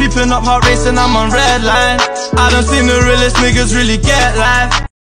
keeping up, heart racing, I'm on red line. I done seen the realest niggas really get life.